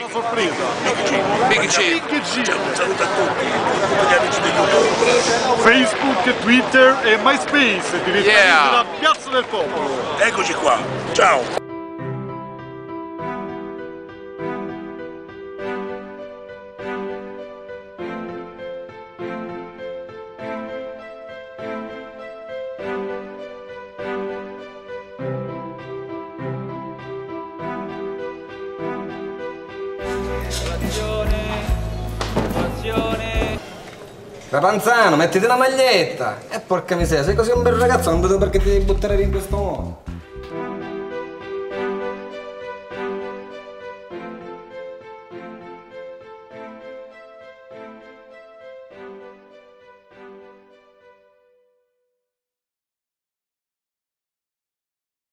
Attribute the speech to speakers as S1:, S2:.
S1: sorpresa.
S2: Big G.
S3: Un saluto a tutti gli amici di YouTube.
S1: Facebook, Twitter e MySpace, direttamente da Piazza del Popolo.
S3: Eccoci qua, ciao.
S4: Rapanzano, mettiti una maglietta! Porca miseria, sei così un bel ragazzo, non vedo perché ti devi buttare via in questo modo.